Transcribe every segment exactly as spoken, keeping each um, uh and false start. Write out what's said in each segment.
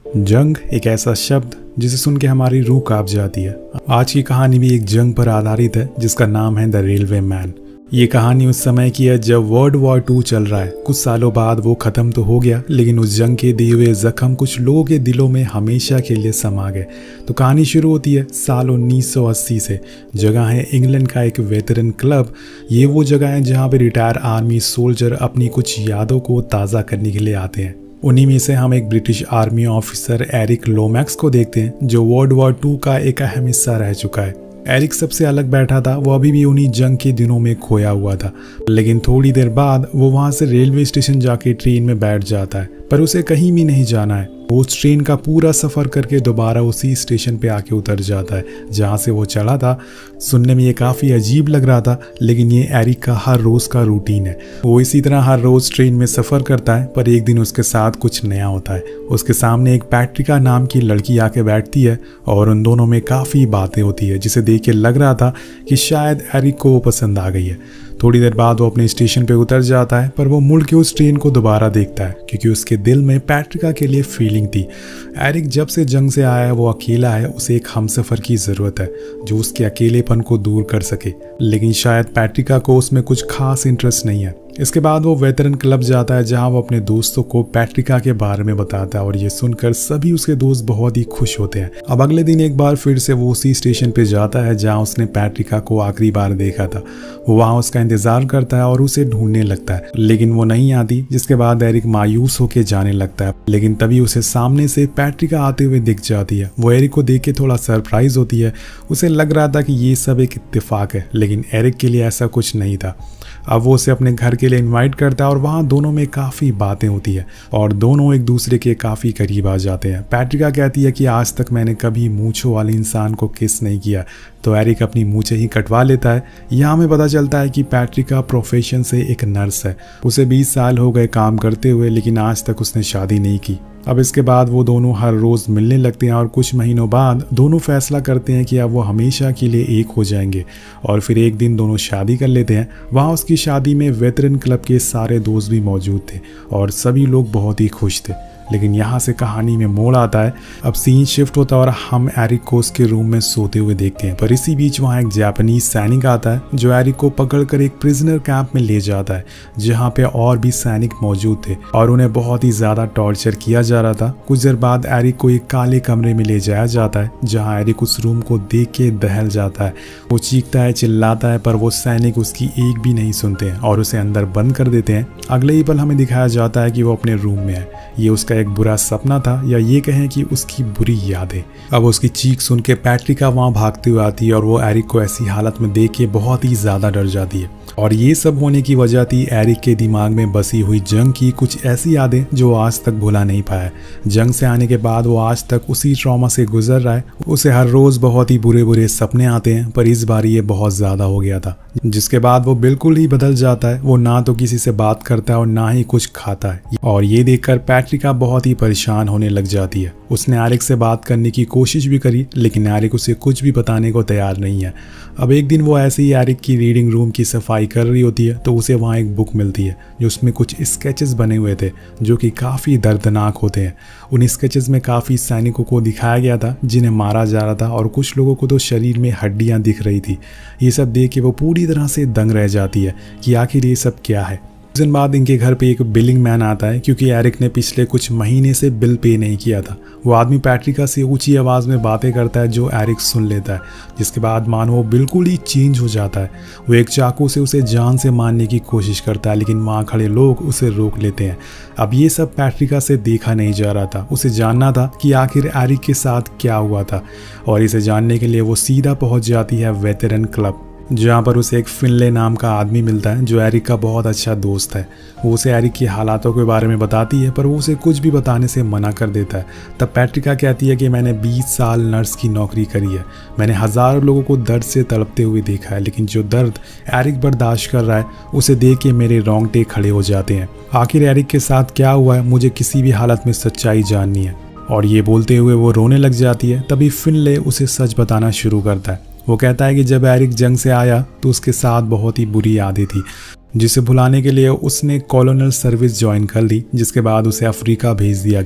जंग एक ऐसा शब्द जिसे सुन के हमारी रूह कांप जाती है। आज की कहानी भी एक जंग पर आधारित है जिसका नाम है द रेलवे मैन। ये कहानी उस समय की है जब वर्ल्ड वॉर टू चल रहा है। कुछ सालों बाद वो खत्म तो हो गया, लेकिन उस जंग के दिए हुए जख्म कुछ लोगों के दिलों में हमेशा के लिए समा गए। तो कहानी शुरू होती है साल उन्नीस सौ अस्सी से। जगह है इंग्लैंड का एक वेटरन क्लब। ये वो जगह है जहाँ पे रिटायर आर्मी सोल्जर अपनी कुछ यादों को ताज़ा करने के लिए आते हैं। उन्हीं में से हम एक British army officer Eric Lomax को देखते हैं जो वर्ल्ड वॉर टू का एक अहम हिस्सा रह चुका है। एरिक सबसे अलग बैठा था, वो अभी भी उन्हीं जंग के दिनों में खोया हुआ था। लेकिन थोड़ी देर बाद वो वहाँ से रेलवे स्टेशन जाके ट्रेन में बैठ जाता है, पर उसे कहीं भी नहीं जाना है। वो उस ट्रेन का पूरा सफ़र करके दोबारा उसी स्टेशन पे आके उतर जाता है जहाँ से वो चढ़ा था। सुनने में ये काफ़ी अजीब लग रहा था, लेकिन ये एरिक का हर रोज़ का रूटीन है। वो इसी तरह हर रोज़ ट्रेन में सफ़र करता है, पर एक दिन उसके साथ कुछ नया होता है। उसके सामने एक पैट्रिका नाम की लड़की आके बैठती है और उन दोनों में काफ़ी बातें होती है, जिसे देख के लग रहा था कि शायद एरिक को वो पसंद आ गई है। थोड़ी देर बाद वो अपने स्टेशन पे उतर जाता है, पर वो मुड़ के उस ट्रेन को दोबारा देखता है क्योंकि उसके दिल में पैट्रिका के लिए फीलिंग थी। एरिक जब से जंग से आया है वो अकेला है, उसे एक हमसफ़र की ज़रूरत है जो उसके अकेलेपन को दूर कर सके, लेकिन शायद पैट्रिका को उसमें कुछ खास इंटरेस्ट नहीं है। इसके बाद वो वेटरन क्लब जाता है जहां वो अपने दोस्तों को पैट्रिका के बारे में बताता है और ये सुनकर सभी उसके दोस्त बहुत ही खुश होते हैं। अब अगले दिन एक बार फिर से वो उसी स्टेशन पे जाता है जहां उसने पैट्रिका को आखिरी बार देखा था। वो वहां उसका इंतजार करता है और उसे ढूंढने लगता है, लेकिन वो नहीं आती, जिसके बाद एरिक मायूस होकर जाने लगता है। लेकिन तभी उसे सामने से पैट्रिका आते हुए दिख जाती है। वो एरिक को देख के थोड़ा सरप्राइज होती है। उसे लग रहा था कि ये सब एक इत्तेफाक है, लेकिन एरिक के लिए ऐसा कुछ नहीं था। अब वो उसे अपने घर के लिए इनवाइट करता है और वहाँ दोनों में काफ़ी बातें होती है और दोनों एक दूसरे के काफ़ी करीब आ जाते हैं। पैट्रिका कहती है कि आज तक मैंने कभी मूंछों वाले इंसान को किस नहीं किया, तो एरिक अपनी मूंछें ही कटवा लेता है। यहाँ हमें पता चलता है कि पैट्रिका प्रोफेशन से एक नर्स है। उसे बीस साल हो गए काम करते हुए, लेकिन आज तक उसने शादी नहीं की। अब इसके बाद वो दोनों हर रोज़ मिलने लगते हैं और कुछ महीनों बाद दोनों फैसला करते हैं कि अब वो हमेशा के लिए एक हो जाएंगे। और फिर एक दिन दोनों शादी कर लेते हैं। वहाँ उसकी शादी में वेटरन क्लब के सारे दोस्त भी मौजूद थे और सभी लोग बहुत ही खुश थे। लेकिन यहाँ से कहानी में मोड़ आता है। अब सीन शिफ्ट होता है और हम एरिक को उसके रूम में सोते हुए देखते हैं, पर इसी बीच वहाँ एक जापानीज सैनिक आता है जो एरिक को पकड़कर एक प्रिजनर कैंप में ले जाता है जहाँ पे और भी सैनिक मौजूद थे और उन्हें बहुत ही ज्यादा टॉर्चर किया जा रहा था। कुछ देर बाद एरिक को एक काले कमरे में ले जाया जाता है जहाँ एरिक उस रूम को देख के दहल जाता है। वो चीखता है, चिल्लाता है, पर वो सैनिक उसकी एक भी नहीं सुनते हैं और उसे अंदर बंद कर देते हैं। अगले ही पल हमें दिखाया जाता है कि वो अपने रूम में है। ये उसका एक बुरा सपना था, या ये कहें कि उसकी बुरी यादें। अब उसकी चीख सुन के पैट्रिका वहां भागती हुई आती है और वो एरिक को ऐसी हालत में देख के बहुत ही ज्यादा डर जाती है। और ये सब होने की वजह थी एरिक के दिमाग में बसी हुई जंग की कुछ ऐसी यादें जो आज तक भुला नहीं पाया। जंग से आने के बाद वो आज तक उसी ट्रॉमा से गुजर रहा है। उसे हर रोज बहुत ही बुरे बुरे सपने आते हैं, पर इस बार ये बहुत ज्यादा हो गया था, जिसके बाद वो बिल्कुल ही बदल जाता है। वो ना तो किसी से बात करता है और ना ही कुछ खाता है। और ये देखकर पैट्रिका बहुत ही परेशान होने लग जाती है। उसने एरिक से बात करने की कोशिश भी करी, लेकिन एरिक उसे कुछ भी बताने को तैयार नहीं है। अब एक दिन वो ऐसे ही एरिक की रीडिंग रूम की सफाई कर रही होती है तो उसे वहाँ एक बुक मिलती है जो उसमें कुछ स्केचेस बने हुए थे जो कि काफ़ी दर्दनाक होते हैं। उन स्केचेस में काफ़ी सैनिकों को दिखाया गया था जिन्हें मारा जा रहा था और कुछ लोगों को तो शरीर में हड्डियाँ दिख रही थी। ये सब देख के वो पूरी तरह से दंग रह जाती है कि आखिर ये सब क्या है। कुछ दिन बाद इनके घर पे एक बिलिंग मैन आता है क्योंकि एरिक ने पिछले कुछ महीने से बिल पे नहीं किया था। वो आदमी पैट्रिका से ऊंची आवाज़ में बातें करता है जो एरिक सुन लेता है, जिसके बाद मानो वो बिल्कुल ही चेंज हो जाता है। वो एक चाकू से उसे जान से मारने की कोशिश करता है, लेकिन वहाँ खड़े लोग उसे रोक लेते हैं। अब ये सब पैट्रिका से देखा नहीं जा रहा था। उसे जानना था कि आखिर एरिक के साथ क्या हुआ था, और इसे जानने के लिए वो सीधा पहुँच जाती है वेटरन क्लब, जहाँ पर उसे एक फिनले नाम का आदमी मिलता है जो एरिक का बहुत अच्छा दोस्त है। वो उसे एरिक की हालातों के बारे में बताती है, पर वो उसे कुछ भी बताने से मना कर देता है। तब पैट्रिका कहती है कि मैंने बीस साल नर्स की नौकरी करी है, मैंने हज़ारों लोगों को दर्द से तड़पते हुए देखा है, लेकिन जो दर्द एरिक बर्दाश्त कर रहा है उसे देख के मेरे रोंगटे खड़े हो जाते हैं। आखिर एरिक के साथ क्या हुआ है, मुझे किसी भी हालत में सच्चाई जाननी है। और ये बोलते हुए वो रोने लग जाती है। तभी फिनले उसे सच बताना शुरू करता है। वो कहता है कि जब एरिक जंग से आया तो उसके साथ बहुत ही बुरी यादें थी, जिसे भुलाने के लिए उसने कॉलोनल सर्विस ज्वाइन कर ली, जिसके बाद उसे अफ्रीका भेज दिया गया।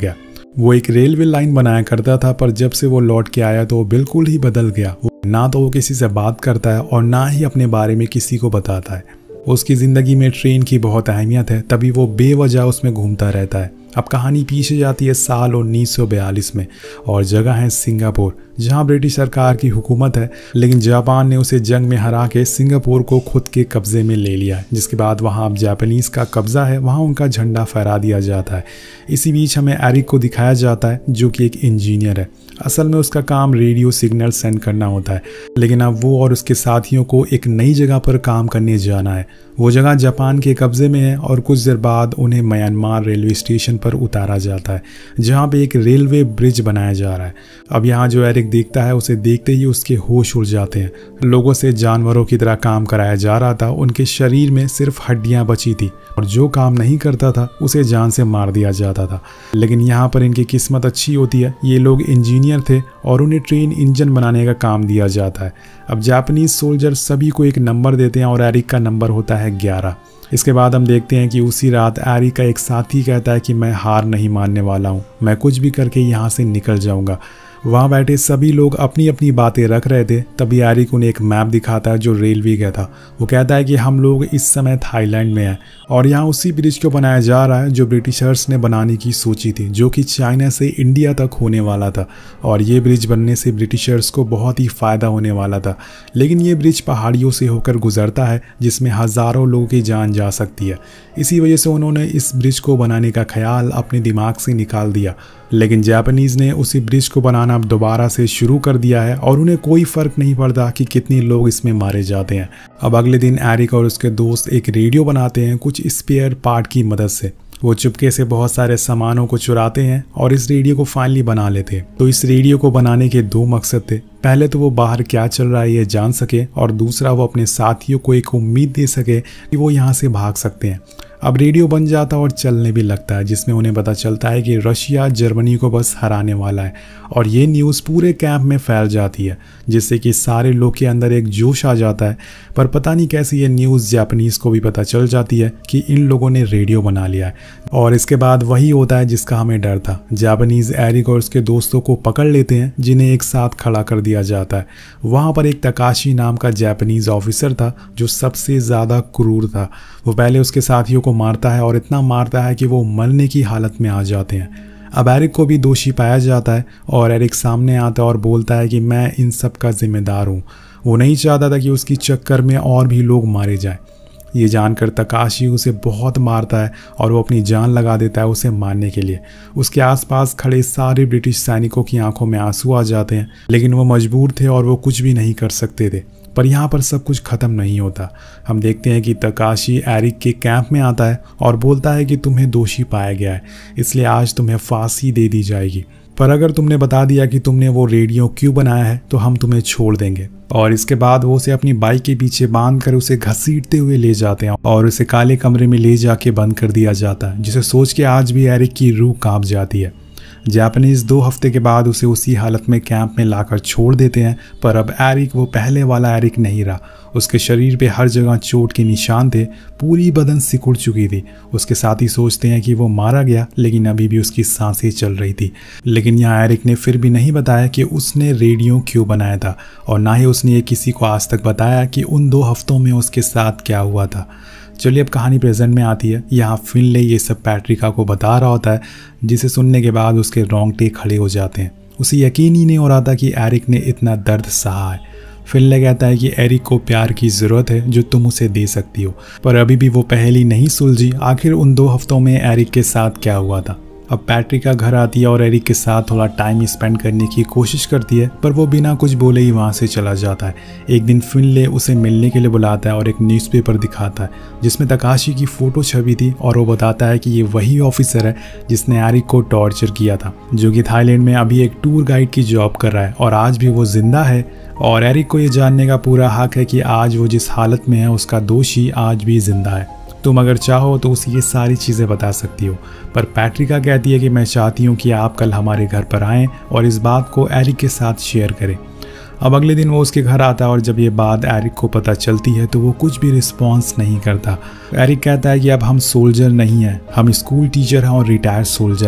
वो एक रेलवे लाइन बनाया करता था, पर जब से वो लौट के आया तो वो बिल्कुल ही बदल गया। ना तो वो किसी से बात करता है और ना ही अपने बारे में किसी को बताता है। उसकी ज़िंदगी में ट्रेन की बहुत अहमियत है, तभी वो बेवजह उसमें घूमता रहता है। अब कहानी पीछे जाती है साल उन्नीस सौ बयालीस में और जगह है सिंगापुर, जहां ब्रिटिश सरकार की हुकूमत है, लेकिन जापान ने उसे जंग में हरा के सिंगापुर को खुद के कब्जे में ले लिया है। जिसके बाद वहां अब जापानीज़ का कब्जा है, वहां उनका झंडा फहरा दिया जाता है। इसी बीच हमें एरिक को दिखाया जाता है जो कि एक इंजीनियर है। असल में उसका काम रेडियो सिग्नल सेंड करना होता है, लेकिन अब वो और उसके साथियों को एक नई जगह पर काम करने जाना है। वो जगह जापान के कब्जे में है और कुछ देर बाद उन्हें म्यांमार रेलवे स्टेशन पर उतारा जाता है, जहाँ पे एक रेलवे ब्रिज बनाया जा रहा है। अब यहाँ जो एरिक देखता है, उसे देखते ही उसके होश उड़ जाते हैं। लोगों से जानवरों की तरह काम कराया जा रहा था, उनके शरीर में सिर्फ हड्डियाँ बची थी और जो काम नहीं करता था उसे जान से मार दिया जाता था। लेकिन यहाँ पर इनकी किस्मत अच्छी होती है, ये लोग इंजीनियर थे और उन्हें ट्रेन इंजन बनाने का काम दिया जाता है। अब जापानीज सोल्जर सभी को एक नंबर देते हैं और एरिक का नंबर होता है ग्यारह। इसके बाद हम देखते हैं कि उसी रात एरिक का एक साथी कहता है कि मैं हार नहीं मानने वाला हूँ, मैं कुछ भी करके यहाँ से निकल जाऊँगा। वहाँ बैठे सभी लोग अपनी अपनी बातें रख रहे थे, तभी एरिक उन्हें एक मैप दिखाता है जो रेलवे का था। वो कहता है कि हम लोग इस समय थाईलैंड में हैं और यहाँ उसी ब्रिज को बनाया जा रहा है जो ब्रिटिशर्स ने बनाने की सोची थी, जो कि चाइना से इंडिया तक होने वाला था। और ये ब्रिज बनने से ब्रिटिशर्स को बहुत ही फ़ायदा होने वाला था। लेकिन ये ब्रिज पहाड़ियों से होकर गुजरता है, जिसमें हज़ारों लोगों की जान जा सकती है। इसी वजह से उन्होंने इस ब्रिज को बनाने का ख्याल अपने दिमाग से निकाल दिया। लेकिन जापानीज़ ने उसी ब्रिज को बनाना अब दोबारा से शुरू कर दिया है और उन्हें कोई फ़र्क नहीं पड़ता कि कितने लोग इसमें मारे जाते हैं। अब अगले दिन एरिक और उसके दोस्त एक रेडियो बनाते हैं कुछ स्पेयर पार्ट की मदद से। वो चुपके से बहुत सारे सामानों को चुराते हैं और इस रेडियो को फाइनली बना लेते हैं। तो इस रेडियो को बनाने के दो मकसद थे। पहले तो वो बाहर क्या चल रहा है ये जान सके और दूसरा वो अपने साथियों को एक उम्मीद दे सके कि वो यहाँ से भाग सकते हैं। अब रेडियो बन जाता और चलने भी लगता है, जिसमें उन्हें पता चलता है कि रशिया जर्मनी को बस हराने वाला है और ये न्यूज़ पूरे कैंप में फैल जाती है, जिससे कि सारे लोग के अंदर एक जोश आ जाता है। पर पता नहीं कैसे ये न्यूज़ जापानीज़ को भी पता चल जाती है कि इन लोगों ने रेडियो बना लिया है और इसके बाद वही होता है जिसका हमें डर था। जापानीज़ एरिक और उसके दोस्तों को पकड़ लेते हैं, जिन्हें एक साथ खड़ा कर दिया जाता है। वहाँ पर एक तकाशी नाम का जापानीज़ ऑफिसर था जो सबसे ज़्यादा क्रूर था। वो पहले उसके साथियों को मारता है और इतना मारता है कि वो मरने की हालत में आ जाते हैं। अब एरिक को भी दोषी पाया जाता है और एरिक सामने आता है और बोलता है कि मैं इन सब का जिम्मेदार हूँ। वो नहीं चाहता था कि उसकी चक्कर में और भी लोग मारे जाएं। ये जानकर तकाशी उसे बहुत मारता है और वो अपनी जान लगा देता है उसे मारने के लिए। उसके आसपास खड़े सारे ब्रिटिश सैनिकों की आंखों में आंसू आ जाते हैं, लेकिन वो मजबूर थे और वो कुछ भी नहीं कर सकते थे। पर यहाँ पर सब कुछ ख़त्म नहीं होता। हम देखते हैं कि तकाशी एरिक के कैंप में आता है और बोलता है कि तुम्हें दोषी पाया गया है, इसलिए आज तुम्हें फांसी दे दी जाएगी। पर अगर तुमने बता दिया कि तुमने वो रेडियो क्यों बनाया है तो हम तुम्हें छोड़ देंगे। और इसके बाद वो उसे अपनी बाइक के पीछे बांध कर उसे घसीटते हुए ले जाते हैं और उसे काले कमरे में ले जाके बंद कर दिया जाता है, जिसे सोच के आज भी एरिक की रूह कांप जाती है। जापानीज़ दो हफ्ते के बाद उसे उसी हालत में कैंप में लाकर छोड़ देते हैं। पर अब एरिक वो पहले वाला एरिक नहीं रहा। उसके शरीर पे हर जगह चोट के निशान थे, पूरी बदन सिकुड़ चुकी थी। उसके साथी सोचते हैं कि वो मारा गया, लेकिन अभी भी उसकी सांसें चल रही थी। लेकिन यहाँ एरिक ने फिर भी नहीं बताया कि उसने रेडियो क्यों बनाया था और ना ही उसने ये किसी को आज तक बताया कि उन दो हफ्तों में उसके साथ क्या हुआ था। चलिए अब कहानी प्रेजेंट में आती है। यहाँ फिनले ये सब पैट्रिका को बता रहा होता है, जिसे सुनने के बाद उसके रोंगटे खड़े हो जाते हैं। उसे यकीन ही नहीं हो रहा था कि एरिक ने इतना दर्द सहा है। फिनले कहता है कि एरिक को प्यार की ज़रूरत है जो तुम उसे दे सकती हो। पर अभी भी वो पहेली नहीं सुलझी, आखिर उन दो हफ्तों में एरिक के साथ क्या हुआ था। अब पैट्रिका घर आती है और एरिक के साथ थोड़ा टाइम स्पेंड करने की कोशिश करती है, पर वो बिना कुछ बोले ही वहाँ से चला जाता है। एक दिन फिनले उसे मिलने के लिए बुलाता है और एक न्यूज़पेपर दिखाता है जिसमें तकाशी की फ़ोटो छपी थी और वो बताता है कि ये वही ऑफिसर है जिसने एरिक को टॉर्चर किया था, जो कि थाईलैंड में अभी एक टूर गाइड की जॉब कर रहा है और आज भी वो जिंदा है। और एरिक को ये जानने का पूरा हक है कि आज वो जिस हालत में है उसका दोषी आज भी जिंदा है। तुम अगर चाहो तो उसे ये सारी चीज़ें बता सकती हो। पर पैट्रिका कहती है कि मैं चाहती हूँ कि आप कल हमारे घर पर आएँ और इस बात को एरिक के साथ शेयर करें। अब अगले दिन वो उसके घर आता है और जब ये बात एरिक को पता चलती है तो वो कुछ भी रिस्पॉन्स नहीं करता। एरिक कहता है कि अब हम सोल्जर नहीं हैं, हम स्कूल टीचर हैं और रिटायर्ड सोल्जर हैं।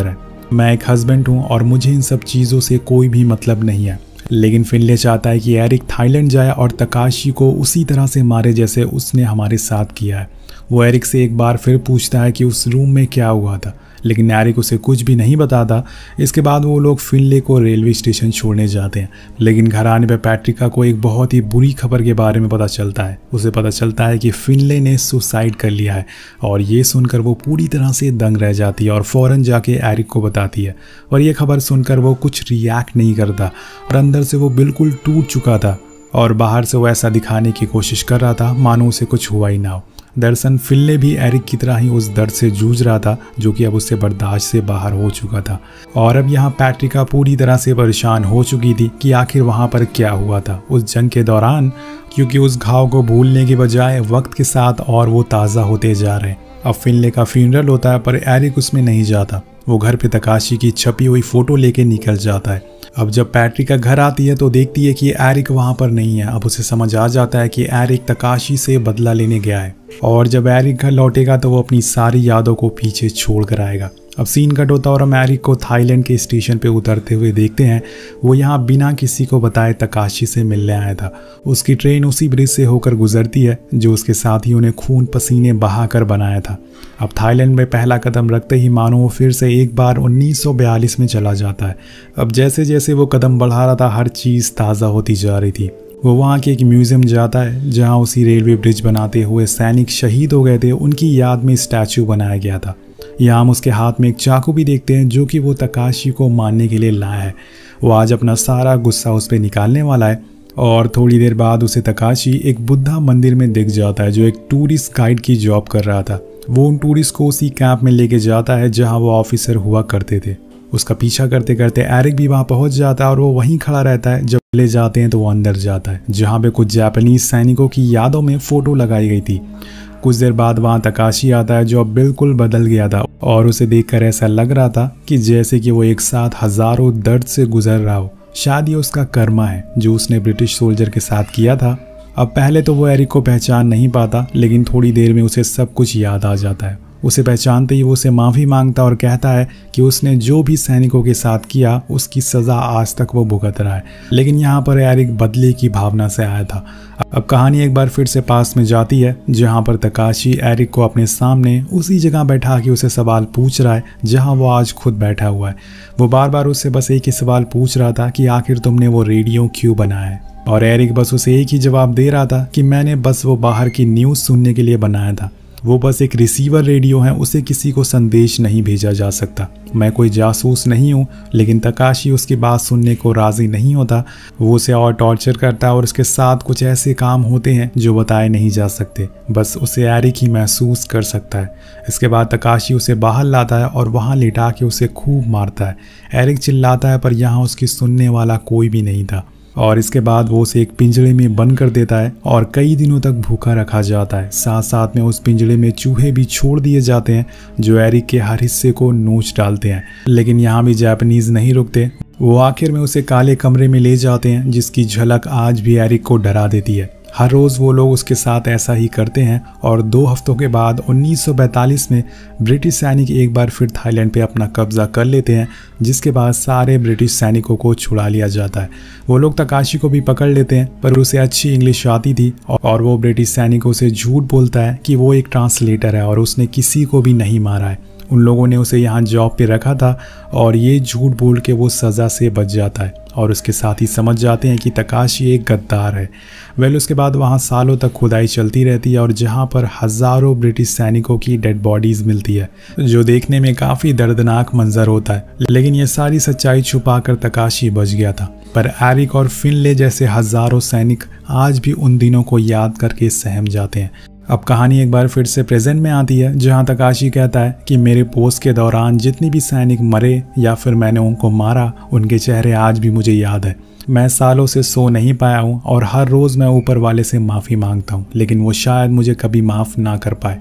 मैं एक हस्बैंड हूँ और मुझे इन सब चीज़ों से कोई भी मतलब नहीं है। लेकिन फिनले चाहता है कि एरिक थाईलैंड जाए और तकाशी को उसी तरह से मारे जैसे उसने हमारे साथ किया है। वो एरिक से एक बार फिर पूछता है कि उस रूम में क्या हुआ था, लेकिन एरिक उसे कुछ भी नहीं बताता। इसके बाद वो लोग फिनले को रेलवे स्टेशन छोड़ने जाते हैं, लेकिन घर आने पर पैट्रिका को एक बहुत ही बुरी खबर के बारे में पता चलता है। उसे पता चलता है कि फिनले ने सुसाइड कर लिया है और ये सुनकर वो पूरी तरह से दंग रह जाती है और फौरन जाके एरिक को बताती है। और ये खबर सुनकर वो कुछ रिएक्ट नहीं करता और अंदर से वो बिल्कुल टूट चुका था और बाहर से वो ऐसा दिखाने की कोशिश कर रहा था मानो उसे कुछ हुआ ही ना हो। दरअसल फिनले भी एरिक की तरह ही उस दर्द से जूझ रहा था जो कि अब उससे बर्दाश्त से बाहर हो चुका था। और अब यहाँ पैट्रिका पूरी तरह से परेशान हो चुकी थी कि आखिर वहाँ पर क्या हुआ था उस जंग के दौरान, क्योंकि उस घाव को भूलने के बजाय वक्त के साथ और वो ताज़ा होते जा रहे हैं। अब फिनले का फ्यूनरल होता है पर एरिक उसमें नहीं जाता। वो घर पे तकाशी की छपी हुई फोटो लेके निकल जाता है। अब जब पैट्रिका घर आती है तो देखती है कि एरिक वहाँ पर नहीं है। अब उसे समझ आ जाता है कि एरिक तकाशी से बदला लेने गया है और जब एरिक घर लौटेगा तो वो अपनी सारी यादों को पीछे छोड़ कर आएगा। अब सीन कट होता है और हम एरिक को थाईलैंड के स्टेशन पे उतरते हुए देखते हैं। वो यहाँ बिना किसी को बताए तकाशी से मिलने आया था। उसकी ट्रेन उसी ब्रिज से होकर गुजरती है जो उसके साथियों ने खून पसीने बहा कर बनाया था। अब थाईलैंड में पहला कदम रखते ही मानो वो फिर से एक बार उन्नीस सौ बयालीस में चला जाता है। अब जैसे जैसे वो कदम बढ़ा रहा था हर चीज़ ताज़ा होती जा रही थी। वो वहाँ के एक म्यूज़ियम जाता है जहाँ उसी रेलवे ब्रिज बनाते हुए सैनिक शहीद हो गए थे, उनकी याद में स्टैचू बनाया गया था। यहाँ हम उसके हाथ में एक चाकू भी देखते हैं जो कि वो तकाशी को मारने के लिए लाया है। वो आज अपना सारा गुस्सा उस पर निकालने वाला है और थोड़ी देर बाद उसे तकाशी एक बुद्धा मंदिर में दिख जाता है जो एक टूरिस्ट गाइड की जॉब कर रहा था। वो उन टूरिस्ट को उसी कैंप में लेके जाता है जहाँ वो ऑफिसर हुआ करते थे। उसका पीछा करते करते एरिक भी वहाँ पहुँच जाता है और वो वहीं खड़ा रहता है। जब ले जाते हैं तो वो अंदर जाता है जहाँ पे कुछ जापानीज सैनिकों की यादों में फ़ोटो लगाई गई थी। कुछ देर बाद वहाँ तकाशी आता है जो अब बिल्कुल बदल गया था और उसे देखकर ऐसा लग रहा था कि जैसे कि वो एक साथ हज़ारों दर्द से गुजर रहा हो। शायद ये उसका कर्मा है जो उसने ब्रिटिश सोल्जर के साथ किया था। अब पहले तो वो एरिक को पहचान नहीं पाता, लेकिन थोड़ी देर में उसे सब कुछ याद आ जाता है। उसे पहचानते ही वो उसे माफ़ी मांगता और कहता है कि उसने जो भी सैनिकों के साथ किया उसकी सज़ा आज तक वो भुगत रहा है। लेकिन यहाँ पर एरिक बदले की भावना से आया था। अब कहानी एक बार फिर से पास में जाती है जहाँ पर तकाशी एरिक को अपने सामने उसी जगह बैठा के उसे सवाल पूछ रहा है जहाँ वो आज खुद बैठा हुआ है। वो बार बार उससे बस एक ही सवाल पूछ रहा था कि आखिर तुमने वो रेडियो क्यों बनाया है, और एरिक बस उसे एक ही जवाब दे रहा था कि मैंने बस वो बाहर की न्यूज़ सुनने के लिए बनाया था। वो बस एक रिसीवर रेडियो है, उसे किसी को संदेश नहीं भेजा जा सकता। मैं कोई जासूस नहीं हूँ। लेकिन तकाशी उसकी बात सुनने को राज़ी नहीं होता। वो उसे और टॉर्चर करता है और उसके साथ कुछ ऐसे काम होते हैं जो बताए नहीं जा सकते, बस उसे एरिक ही महसूस कर सकता है। इसके बाद तकाशी उसे बाहर लाता है और वहाँ लिटा के उसे खूब मारता है। एरिक चिल्लाता है पर यहाँ उसकी सुनने वाला कोई भी नहीं था और इसके बाद वो उसे एक पिंजरे में बंद कर देता है और कई दिनों तक भूखा रखा जाता है। साथ साथ में उस पिंजरे में चूहे भी छोड़ दिए जाते हैं जो एरिक के हर हिस्से को नोच डालते हैं। लेकिन यहाँ भी जापानीज नहीं रुकते। वो आखिर में उसे काले कमरे में ले जाते हैं जिसकी झलक आज भी एरिक को डरा देती है। हर रोज़ वो लोग उसके साथ ऐसा ही करते हैं और दो हफ्तों के बाद उन्नीस सौ बैंतालीस में ब्रिटिश सैनिक एक बार फिर थाईलैंड पे अपना कब्जा कर लेते हैं, जिसके बाद सारे ब्रिटिश सैनिकों को छुड़ा लिया जाता है। वो लोग तकाशी को भी पकड़ लेते हैं पर उसे अच्छी इंग्लिश आती थी और वो ब्रिटिश सैनिकों से झूठ बोलता है कि वो एक ट्रांसलेटर है और उसने किसी को भी नहीं मारा है। उन लोगों ने उसे यहाँ जॉब पे रखा था और ये झूठ बोल के वो सज़ा से बच जाता है और उसके साथ ही समझ जाते हैं कि तकाशी एक गद्दार है। वेल उसके बाद वहाँ सालों तक खुदाई चलती रहती है और जहाँ पर हज़ारों ब्रिटिश सैनिकों की डेड बॉडीज़ मिलती है जो देखने में काफ़ी दर्दनाक मंजर होता है। लेकिन ये सारी सच्चाई छुपा कर तकाशी बच गया था। पर एरिक और फिनले जैसे हज़ारों सैनिक आज भी उन दिनों को याद करके सहम जाते हैं। अब कहानी एक बार फिर से प्रेजेंट में आती है जहां तकाशी कहता है कि मेरे पोस्ट के दौरान जितने भी सैनिक मरे या फिर मैंने उनको मारा, उनके चेहरे आज भी मुझे याद है। मैं सालों से सो नहीं पाया हूं और हर रोज़ मैं ऊपर वाले से माफ़ी मांगता हूं, लेकिन वो शायद मुझे कभी माफ़ ना कर पाए।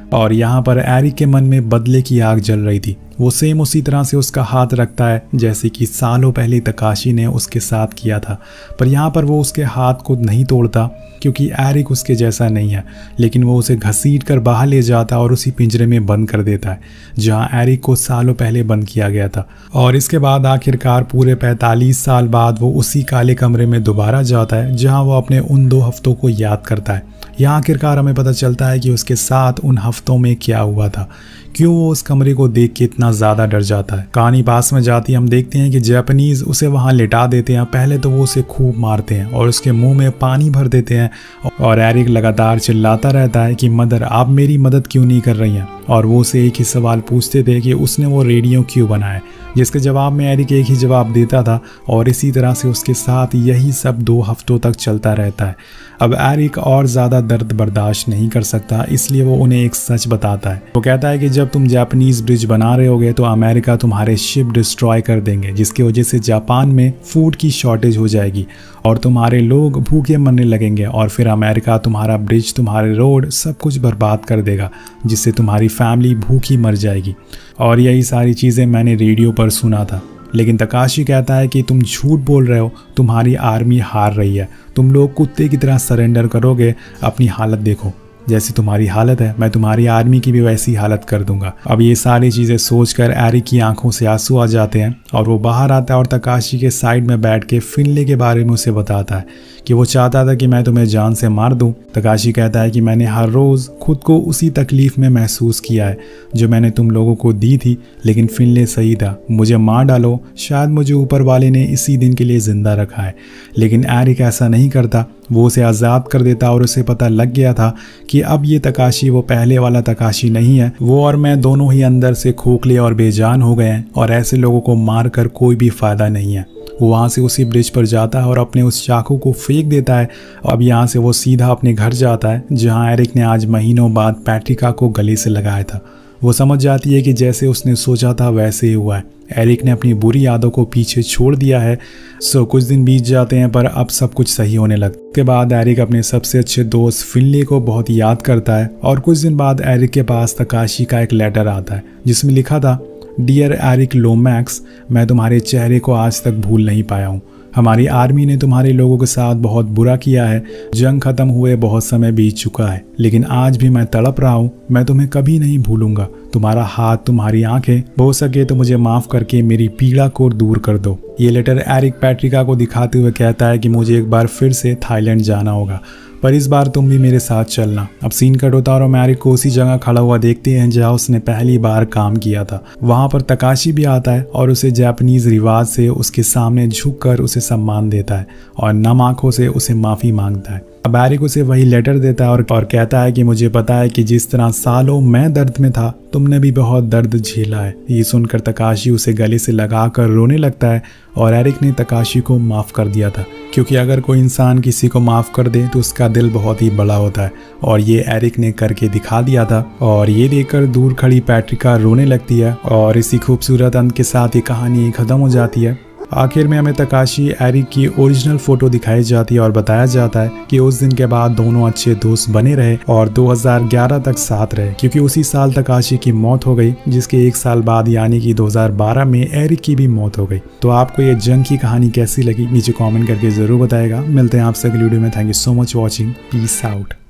और यहाँ पर एरिक के मन में बदले की आग जल रही थी। वो सेम उसी तरह से उसका हाथ रखता है जैसे कि सालों पहले तकाशी ने उसके साथ किया था, पर यहाँ पर वो उसके हाथ को नहीं तोड़ता क्योंकि एरिक उसके जैसा नहीं है, लेकिन वो उसे घसीट कर बाहर ले जाता है और उसी पिंजरे में बंद कर देता है जहाँ एरिक को सालों पहले बंद किया गया था। और इसके बाद आखिरकार पूरे पैंतालीस साल बाद वो उसी काले कमरे में दोबारा जाता है जहाँ वो अपने उन दो हफ्तों को याद करता है। यहाँ आखिरकार हमें पता चलता है कि उसके साथ उन हफ्तों में क्या हुआ था, क्यों वो उस कमरे को देख के इतना ज़्यादा डर जाता है। कहानी पास में जाती हम देखते हैं कि जापानीज उसे वहाँ लिटा देते हैं। पहले तो वो उसे खूब मारते हैं और उसके मुंह में पानी भर देते हैं और एरिक लगातार चिल्लाता रहता है कि मदर आप मेरी मदद क्यों नहीं कर रही हैं। और वो उसे एक ही सवाल पूछते थे कि उसने वो रेडियो क्यों बनाया, जिसके जवाब में एरिक एक ही जवाब देता था और इसी तरह से उसके साथ यही सब दो हफ्तों तक चलता रहता है। अब एरिक और ज़्यादा दर्द बर्दाश्त नहीं कर सकता, इसलिए वो उन्हें एक सच बताता है। वो कहता है कि जब तुम जापानीज ब्रिज बना रहे होगे तो अमेरिका तुम्हारे शिप डिस्ट्रॉय कर देंगे, जिसकी वजह से जापान में फूड की शॉर्टेज हो जाएगी और तुम्हारे लोग भूखे मरने लगेंगे और फिर अमेरिका तुम्हारा ब्रिज, तुम्हारे रोड, सब कुछ बर्बाद कर देगा, जिससे तुम्हारी फैमिली भूखी मर जाएगी। और यही सारी चीज़ें मैंने रेडियो पर सुना था। लेकिन तकाशी कहता है कि तुम झूठ बोल रहे हो, तुम्हारी आर्मी हार रही है, तुम लोग कुत्ते की तरह सरेंडर करोगे, अपनी हालत देखो, जैसी तुम्हारी हालत है मैं तुम्हारी आर्मी की भी वैसी हालत कर दूंगा। अब ये सारी चीज़ें सोचकर एरिक की आंखों से आंसू आ जाते हैं और वो बाहर आता है और तकाशी के साइड में बैठ के फिनले के बारे में उसे बताता है कि वो चाहता था कि मैं तुम्हें जान से मार दूं। तकाशी कहता है कि मैंने हर रोज़ खुद को उसी तकलीफ में महसूस किया है जो मैंने तुम लोगों को दी थी, लेकिन फिनले सही था, मुझे मार डालो, शायद मुझे ऊपर वाले ने इसी दिन के लिए ज़िंदा रखा है। लेकिन एरिक ऐसा नहीं करता, वो उसे आज़ाद कर देता और उसे पता लग गया था कि अब ये तकाशी वो पहले वाला तकाशी नहीं है। वो और मैं दोनों ही अंदर से खोखले और बेजान हो गए हैं और ऐसे लोगों को मार कर कोई भी फ़ायदा नहीं है। वो वहाँ से उसी ब्रिज पर जाता है और अपने उस चाकू को फेंक देता है। अब यहाँ से वो सीधा अपने घर जाता है जहाँ एरिक ने आज महीनों बाद पैट्रिका को गले से लगाया था। वो समझ जाती है कि जैसे उसने सोचा था वैसे ही हुआ है, एरिक ने अपनी बुरी यादों को पीछे छोड़ दिया है। सो कुछ दिन बीत जाते हैं पर अब सब कुछ सही होने लगता है। के बाद एरिक अपने सबसे अच्छे दोस्त फिनले को बहुत याद करता है और कुछ दिन बाद एरिक के पास तकाशी का एक लेटर आता है जिसमें लिखा था, डियर एरिक लोमैक्स, मैं तुम्हारे चेहरे को आज तक भूल नहीं पाया हूँ। हमारी आर्मी ने तुम्हारे लोगों के साथ बहुत बुरा किया है। जंग खत्म हुए बहुत समय बीत चुका है, लेकिन आज भी मैं तड़प रहा हूँ। मैं तुम्हें कभी नहीं भूलूंगा। तुम्हारा हाथ, तुम्हारी आंखें, हो सके तो मुझे माफ करके मेरी पीड़ा को दूर कर दो। ये लेटर एरिक पैट्रिका को दिखाते हुए कहता है कि मुझे एक बार फिर से थाईलैंड जाना होगा, पर इस बार तुम भी मेरे साथ चलना। अब सीन कट होता है और एरिक को उसी जगह खड़ा हुआ देखते हैं जहाँ उसने पहली बार काम किया था। वहाँ पर तकाशी भी आता है और उसे जापानीज रिवाज से उसके सामने झुककर उसे सम्मान देता है और नम आंखों से उसे माफ़ी मांगता है। अब एरिक उसे वही लेटर देता है और, और कहता है कि मुझे पता है कि जिस तरह सालों मैं दर्द में था, तुमने भी बहुत दर्द झेला है। ये सुनकर तकाशी उसे गले से लगाकर रोने लगता है और एरिक ने तकाशी को माफ़ कर दिया था, क्योंकि अगर कोई इंसान किसी को माफ़ कर दे तो उसका दिल बहुत ही बड़ा होता है और ये एरिक ने करके दिखा दिया था। और ये देखकर दूर खड़ी पैट्रिका रोने लगती है और इसी खूबसूरत अंत के साथ ये कहानी ख़त्म हो जाती है। आखिर में हमें तकाशी एरिक की ओरिजिनल फोटो दिखाई जाती है और बताया जाता है कि उस दिन के बाद दोनों अच्छे दोस्त बने रहे और दो हज़ार ग्यारह तक साथ रहे, क्योंकि उसी साल तकाशी की मौत हो गई, जिसके एक साल बाद यानी कि दो हज़ार बारह में एरिक की भी मौत हो गई। तो आपको ये जंग की कहानी कैसी लगी नीचे कॉमेंट करके जरूर बताएगा। मिलते हैं आपसे अगली वीडियो में। Thank you so much watching. Peace out.